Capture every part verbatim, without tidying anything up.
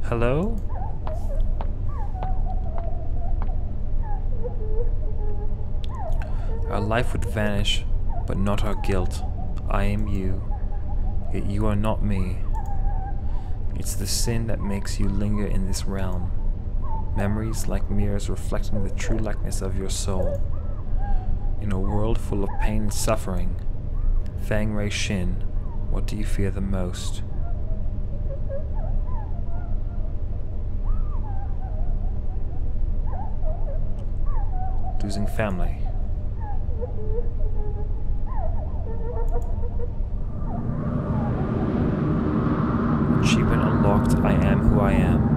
Hello? Our life would vanish, but not our guilt. I am you, yet you are not me. It's the sin that makes you linger in this realm. Memories like mirrors reflecting the true likeness of your soul. In a world full of pain and suffering, Fang Rei Shin, what do you fear the most? Losing family. Achievement unlocked. I am who I am.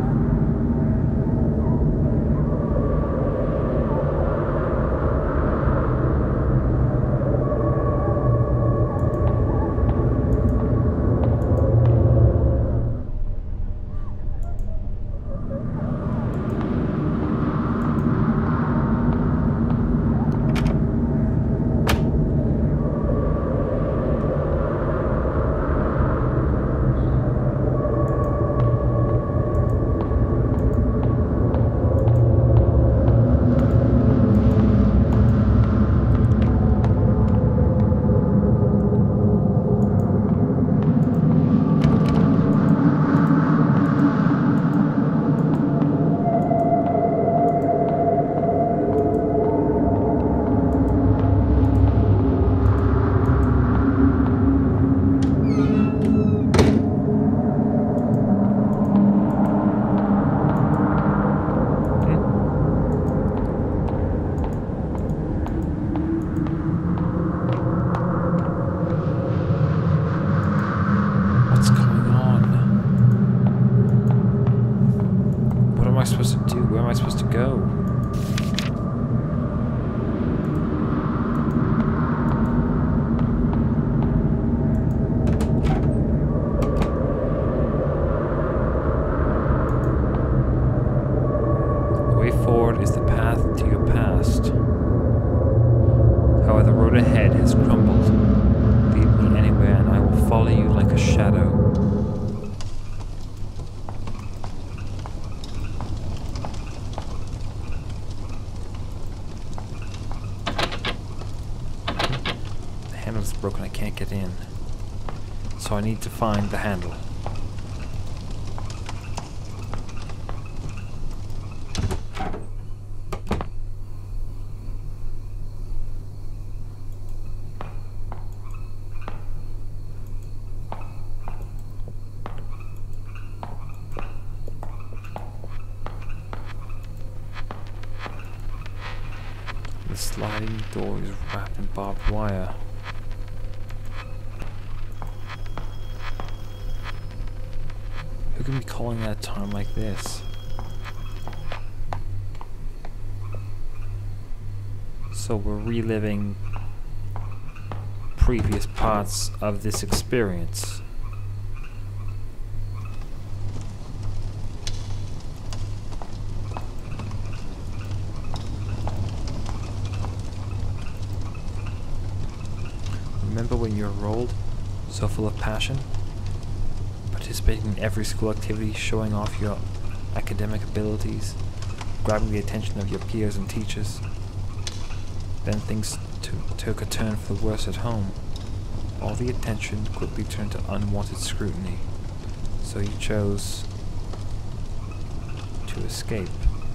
Broken, I can't get in. So I need to find the handle. The sliding door is wrapped in barbed wire. Who can be calling at a time like this? So we're reliving previous parts of this experience. Remember when you were old, so full of passion? Participating in every school activity, showing off your academic abilities, grabbing the attention of your peers and teachers. Then things took a turn for the worse at home. All the attention quickly turned to unwanted scrutiny, so you chose to escape.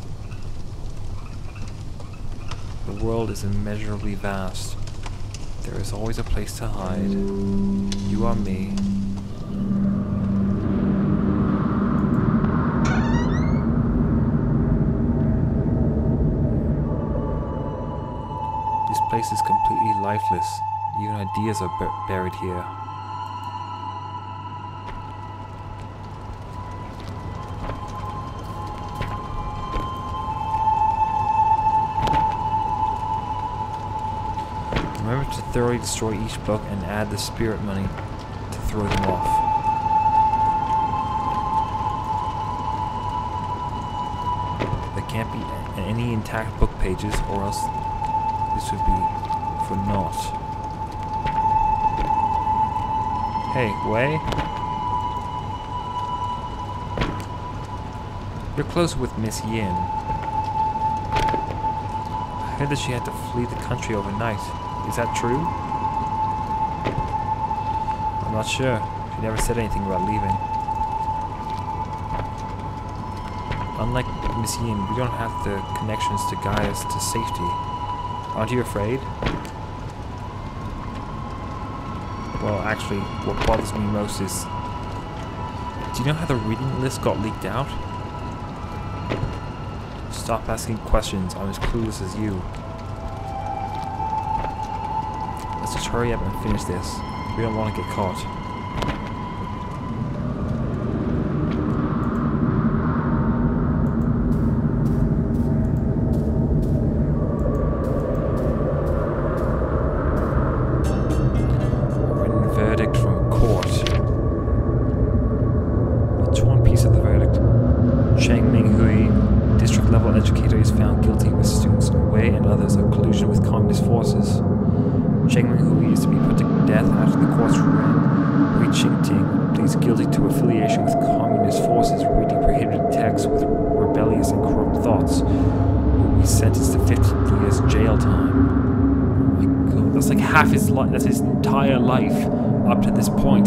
The world is immeasurably vast. There is always a place to hide. You are me. This place is completely lifeless. Even ideas are bur buried here. Remember to thoroughly destroy each book and add the spirit money to throw them off. There can't be any intact book pages, or else this would be for naught. Hey, Wei? You're close with Miss Yin. I heard that she had to flee the country overnight. Is that true? I'm not sure. She never said anything about leaving. Unlike Miss Yin, we don't have the connections to guide us to safety. Aren't you afraid? Well, actually, what bothers me most is... Do you know how the reading list got leaked out? Stop asking questions, I'm as clueless as you. Let's just hurry up and finish this. We don't want to get caught. Written verdict from court. A torn piece of the verdict. Cheng Minghui, district level educator, is found guilty with students Wei and others of collusion with communist forces. Cheng Minghui is to be put to death after the court's ruling. Wei Qingting pleads guilty to affiliation with communist forces, reading prohibited texts with rebellious and corrupt thoughts. Will be sentenced to fifteen years jail time. Oh my god, that's like half his life. That's his entire life up to this point.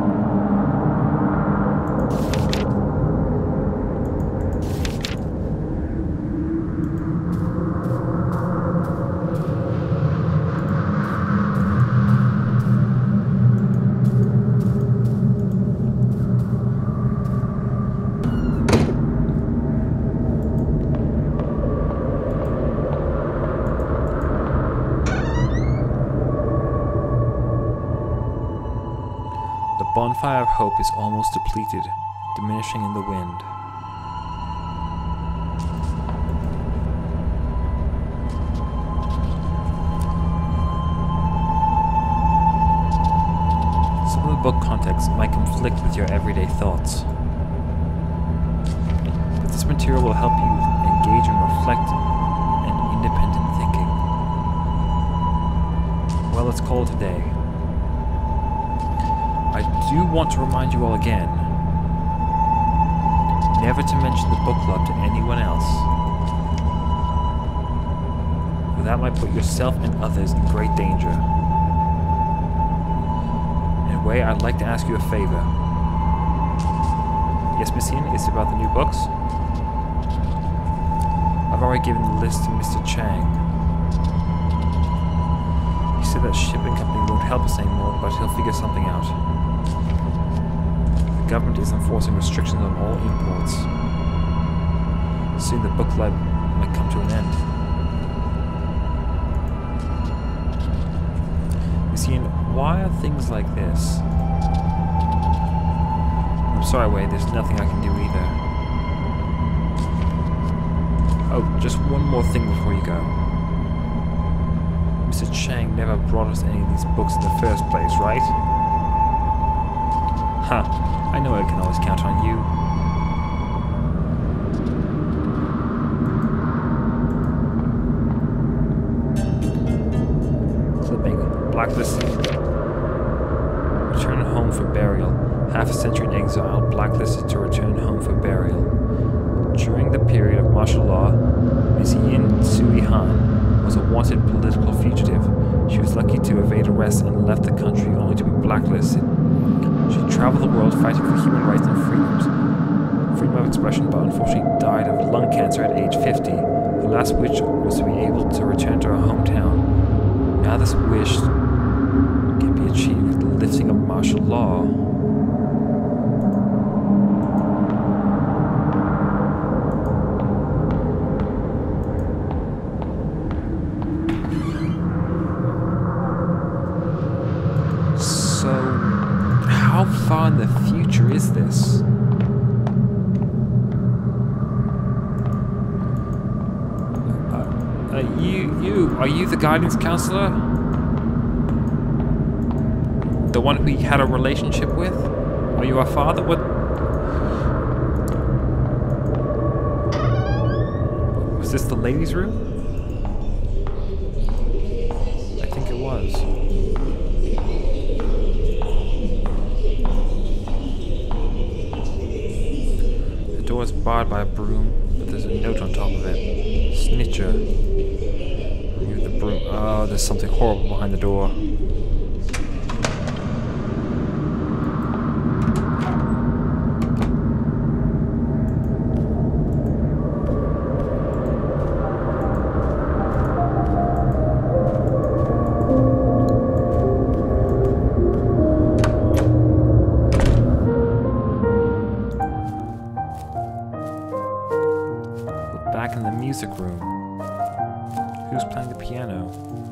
The bonfire of hope is almost depleted, diminishing in the wind. Some of the book context might conflict with your everyday thoughts, but this material will help you engage in reflective and independent thinking. Well, let's call it a day. I do want to remind you all again, never to mention the book club to anyone else, for that might put yourself and others in great danger. In a way, I'd like to ask you a favor. Yes, Miss Yin, it's about the new books? I've already given the list to Mister Chang. He said that shipping company won't help us anymore, but he'll figure something out. The government is enforcing restrictions on all imports. Soon the book club might come to an end. Miss Yin, why are things like this? I'm sorry, Wei, there's nothing I can do either. Oh, just one more thing before you go. Mister Chang never brought us any of these books in the first place, right? Huh. I know I can always count on you. Clipping. Blacklisted. Return home for burial. Half a century in exile. Blacklisted to return home for burial. During the period of martial law, Miss Yin Sui Han was a wanted political fugitive. She was lucky to evade arrest and left the country only to be blacklisted. She traveled the world fighting for human rights and freedoms. Freedom of expression, but unfortunately died of lung cancer at age fifty. Her last wish was to be able to return to her hometown. Now this wish can be achieved with the lifting of martial law. How far in the future is this? Uh, uh, you, you, are you the guidance counselor? The one we had a relationship with? Are you our father? What? Was this the ladies' room? I think it was. The door is barred by a broom, but there's a note on top of it. Snitcher. Remove the broom. Oh, there's something horrible behind the door. Back in the music room. Who's playing the piano?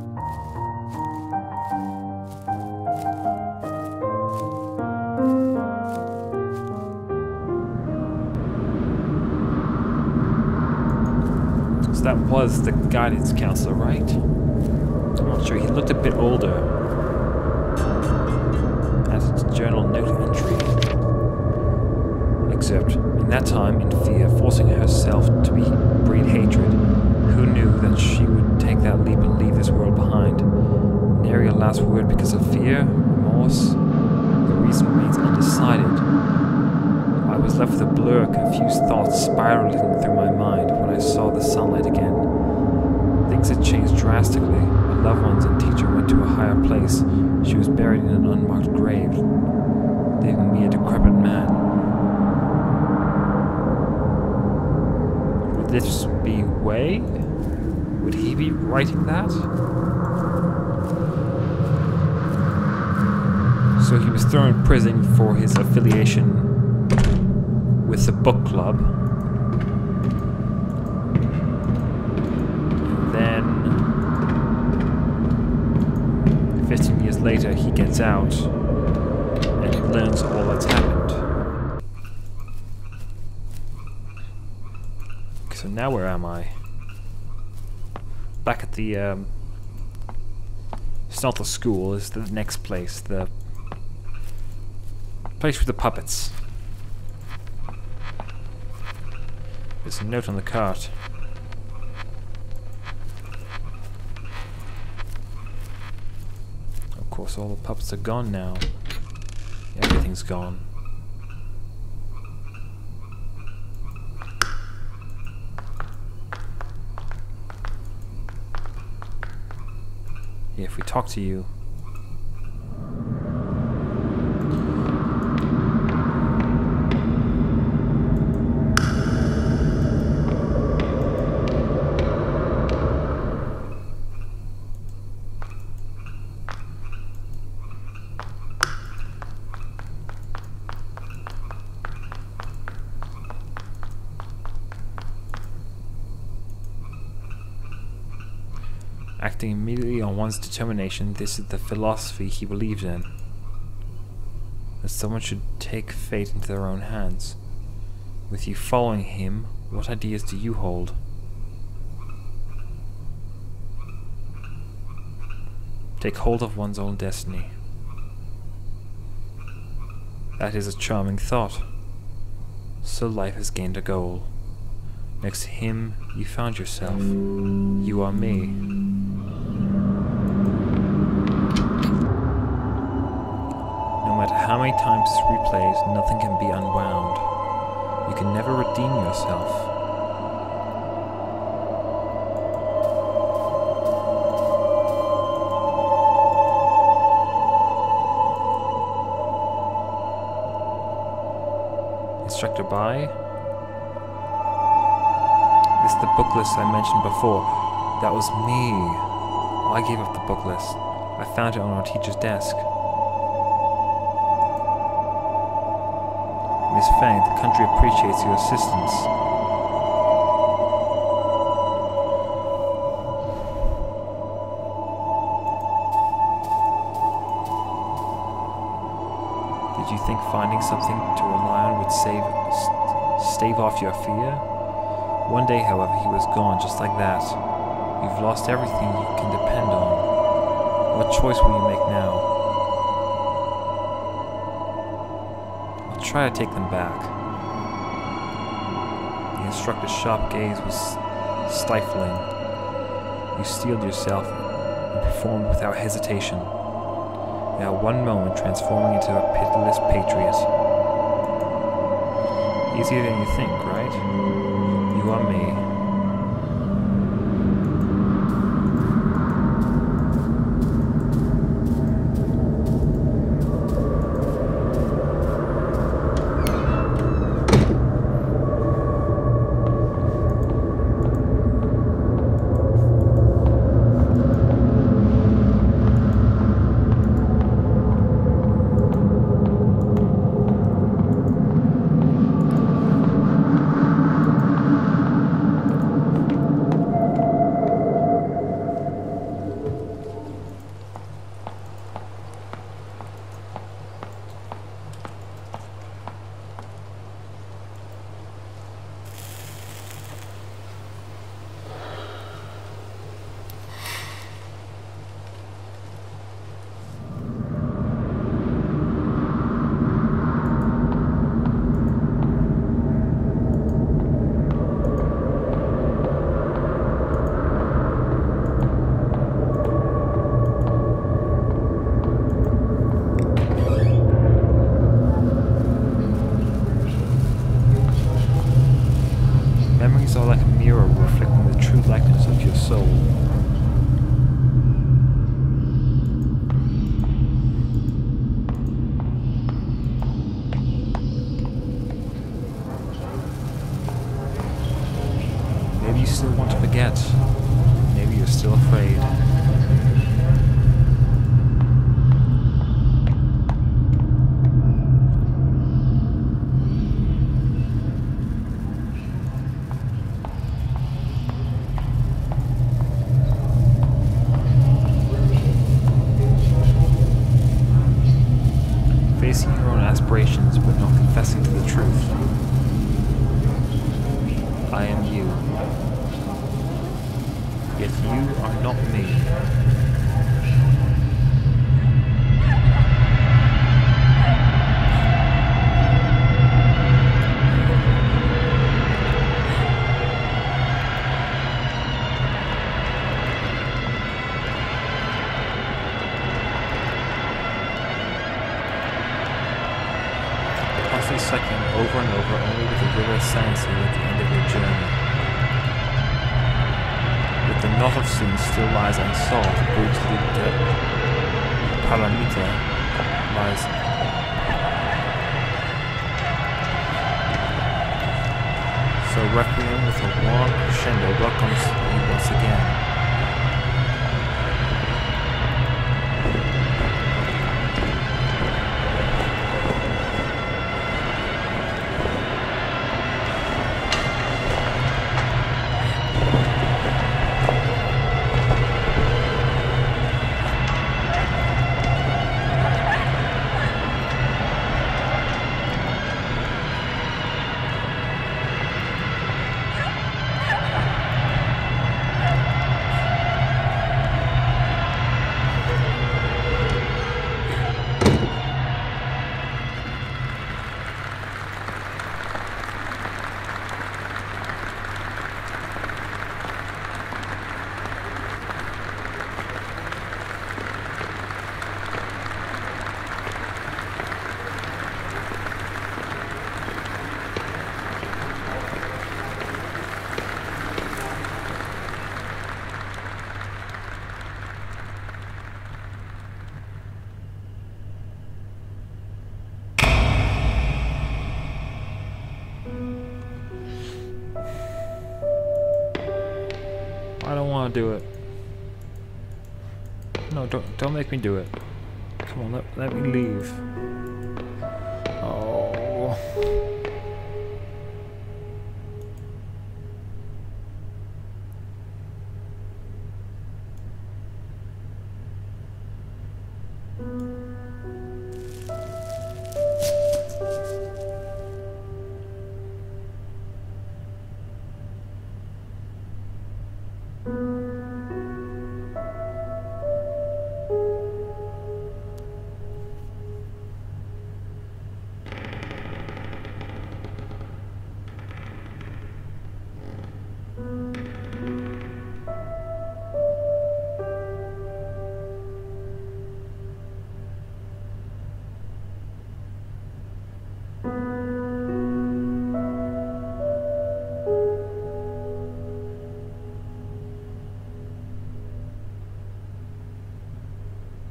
So that was the guidance counselor, right? I'm not sure. He looked a bit older. That's its journal note entry. Except, in that time, in fear, forcing herself to be breed hatred, who knew that she would take that leap and leave this world behind? Nary a last word because of fear, remorse? The reason remains undecided. I was left with a blur, confused thoughts spiraling through my mind when I saw the sunlight again. Things had changed drastically. My loved ones and teacher went to a higher place. She was buried in an unmarked grave, leaving me a decrepit man. Would this be Way? Would he be writing that? So he was thrown in prison for his affiliation with the book club. And then fifteen years later he gets out and he learns all that's happened. Okay, so now where am I? Back at the um it's not the school, it's the next place, the place with the puppets. There's a note on the cart. Of course, all the puppets are gone now. Everything's gone. Yeah, if we talk to you. Acting immediately on one's determination, this is the philosophy he believed in. That someone should take fate into their own hands. With you following him, what ideas do you hold? Take hold of one's own destiny. That is a charming thought. So life has gained a goal. Next to him, you found yourself. You are me. No matter how many times this replays, nothing can be unwound. You can never redeem yourself. Instructor by? This is the book list I mentioned before. That was me. I gave up the book list. I found it on our teacher's desk. Miss Fang, the country appreciates your assistance. Did you think finding something to rely on would save, st stave off your fear? One day, however, he was gone just like that. You've lost everything you can depend on. What choice will you make now? I'll try to take them back. The instructor's sharp gaze was stifling. You steeled yourself and performed without hesitation. Now one moment transforming into a pitiless patriot. Easier than you think, right? You are me. Memories are like a mirror reflecting the true likeness of your soul. Maybe you still want to forget. Maybe you're still afraid. Facing your own aspirations but not confessing to the truth. I am you. Yet you are not me. Constantly cycling over and over only with a river of sanity at the end of your journey. Yet the knot of sin still lies unsolved, the bridge leading to Palamita lies. So Requiem with a warm crescendo welcomes you once again. I don't want to do it. No, don't don't make me do it. Come on, let, let me leave. Oh.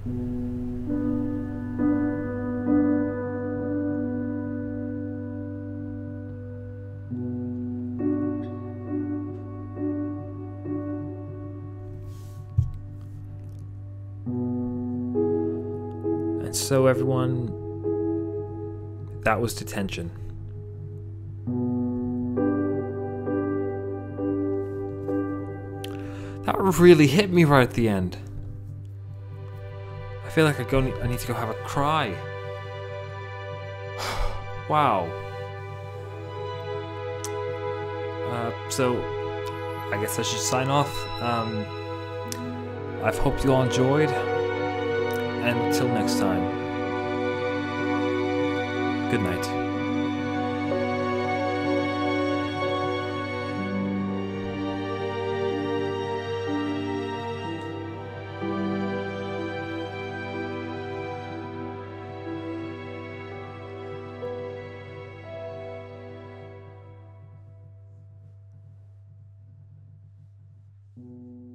And so everyone, that was Detention. That really hit me right at the end. I feel like I go. I need to go have a cry. Wow. Uh, so, I guess I should sign off. Um, I've hoped you all enjoyed. And until next time, good night. Thank you.